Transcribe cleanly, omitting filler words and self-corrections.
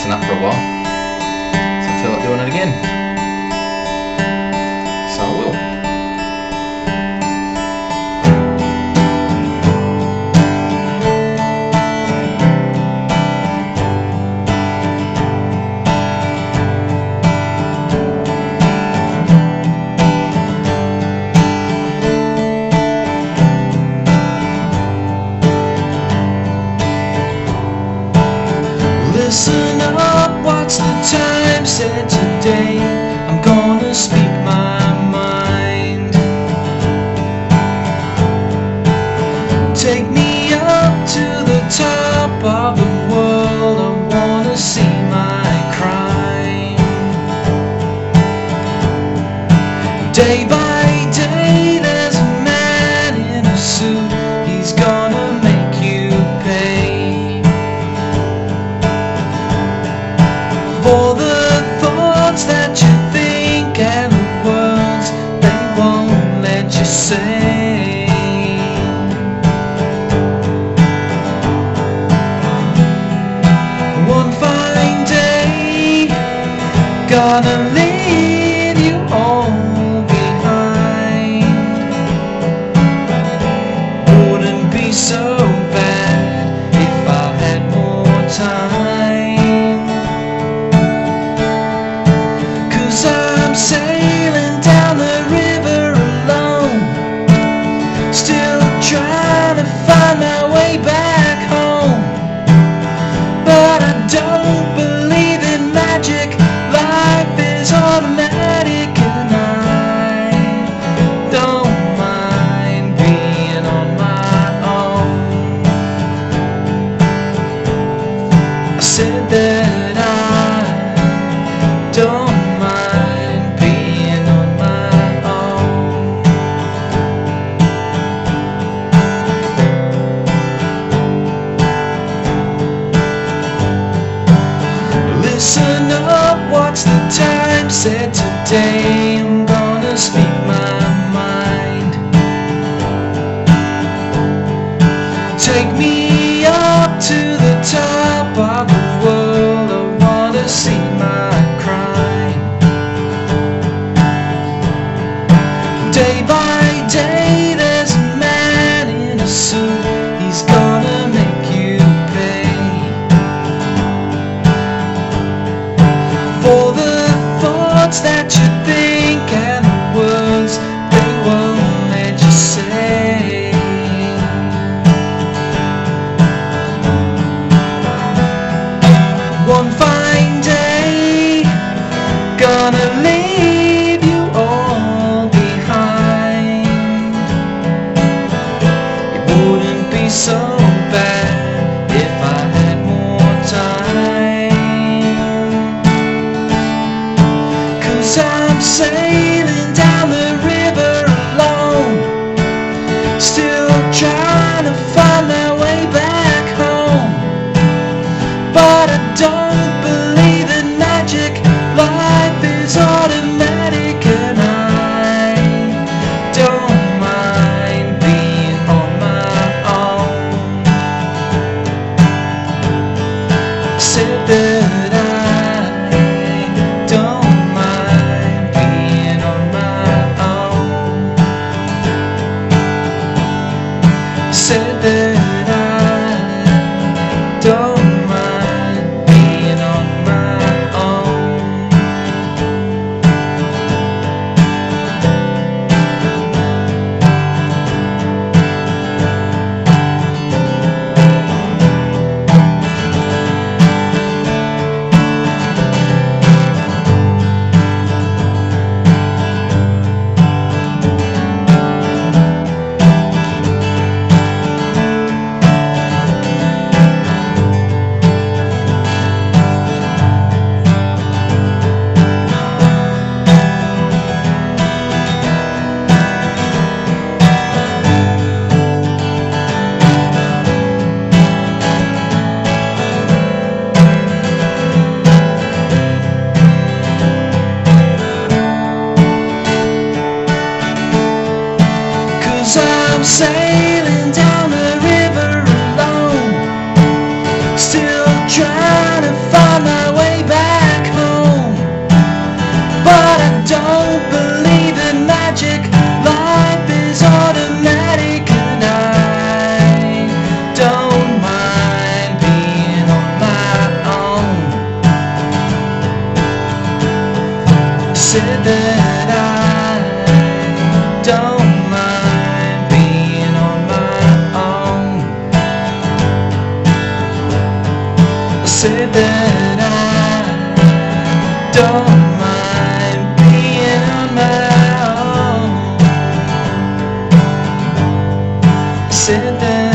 practicing that for a while, so I feel like doing it again. So I will. Listen up, what's the time said today? I'm gonna speak my mind. Take me up to the top of the world, I wanna see my crime. Day by day there's a man in a suit, he's gonna make you pay for the thoughts that you think and the words they won't let you say. One fine day, gonna leave you all behind. Wouldn't be so bad if I had more time. I'm sailing down the river alone, still trying to find my way back home. But I don't believe in magic, life is automatic, and I don't mind being on my own. I said that I don't listen up, what's the time said today? I'm gonna speak my mind. Take me up to the top of the world, I wanna see my crime. Day by day there's a man in a suit, he's gonna make you pay for the thoughts that you think and the words they won't let you say. One fine day, gonna leave you all behind. It wouldn't be so bad if I had more time. I'm sailing down the river alone, still trying to find my way back home. But I don't believe in magic, life is automatic, and I don't mind being on my own. I said that I don't said that I don't mind being on my own. sailing down the river alone, still trying to find my way sit there